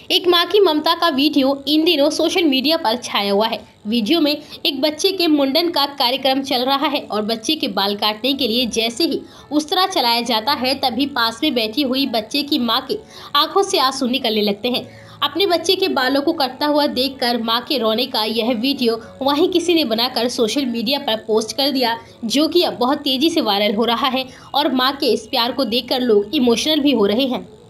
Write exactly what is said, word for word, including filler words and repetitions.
एक मां की ममता का वीडियो इन दिनों सोशल मीडिया पर छाया हुआ है। वीडियो में एक बच्चे के मुंडन का कार्यक्रम चल रहा है और बच्चे के बाल काटने के लिए जैसे ही उस्तरा चलाया जाता है तभी पास में बैठी हुई बच्चे की मां के आंखों से आंसू निकलने लगते हैं। अपने बच्चे के बालों को कटता हुआ देखकर मां के रोने का यह वीडियो वहीं किसी ने बनाकर सोशल मीडिया पर पोस्ट कर दिया, जो कि अब बहुत तेजी से वायरल हो रहा है और मां के इस प्यार को देखकर लोग इमोशनल भी हो रहे हैं।